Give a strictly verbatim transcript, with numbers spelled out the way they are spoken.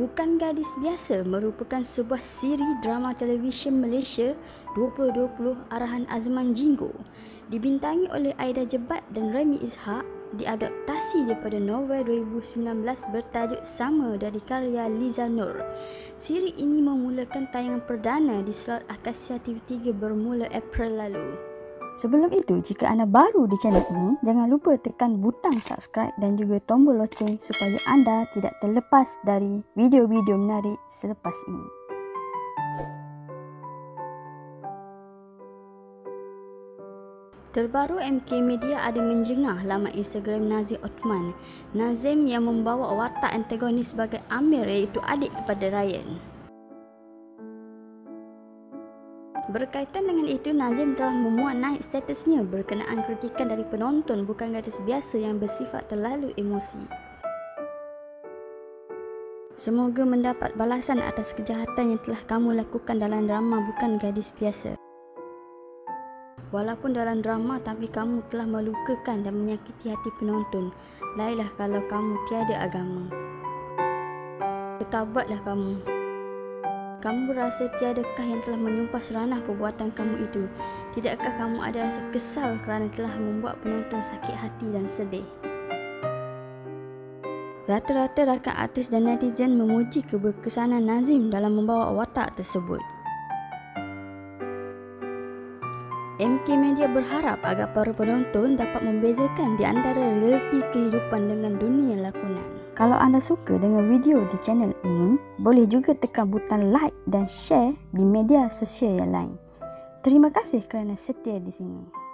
Bukan Gadis Biasa merupakan sebuah siri drama televisyen Malaysia dua ribu dua puluh arahan Azman Jinggo, dibintangi oleh Aida Jebat dan Remy Ishak, diadaptasi daripada novel dua ribu sembilan belas bertajuk sama dari karya Liza Nur. Siri ini memulakan tayangan perdana di slot Akasia T V tiga bermula April lalu. Sebelum itu, jika anda baru di channel ini, jangan lupa tekan butang subscribe dan juga tombol loceng supaya anda tidak terlepas dari video-video menarik selepas ini. Terbaru, M K Media ada menjengah laman Instagram Nazim Othman. Nazim yang membawa watak antagonis sebagai Amir, iaitu adik kepada Ryan. Berkaitan dengan itu, Nazim telah memuat naik statusnya berkenaan kritikan dari penonton Bukan Gadis Biasa yang bersifat terlalu emosi. Semoga mendapat balasan atas kejahatan yang telah kamu lakukan dalam drama Bukan Gadis Biasa. Walaupun dalam drama, tapi kamu telah melukakan dan menyakiti hati penonton. Lainlah kalau kamu tiada agama. Bertaubatlah kamu. Kamu berasa tiadakah yang telah menyumpah seranah perbuatan kamu itu? Tidakkah kamu ada rasa kesal kerana telah membuat penonton sakit hati dan sedih? Rata-rata rakan artis dan netizen memuji keberkesanan Nazim dalam membawa watak tersebut. M K Media berharap agar para penonton dapat membezakan di antara realiti kehidupan dengan dunia lakonan. Kalau anda suka dengan video di channel ini, boleh juga tekan butang like dan share di media sosial yang lain. Terima kasih kerana setia di sini.